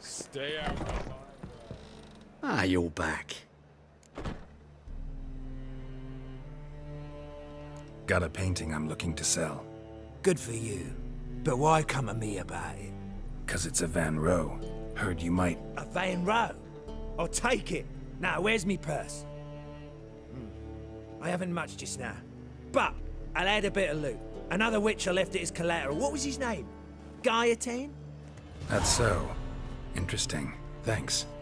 Stay out of my way. Ah, you're back. Got a painting I'm looking to sell. Good for you. But why come to me about it? 'Cause it's a Van Rogh. Heard you might... A Van Rogh? I'll take it. Now, where's me purse? I haven't much just now. But I'll add a bit of loot. Another witcher left it as collateral. What was his name? Guillotine? That's so. Interesting. Thanks.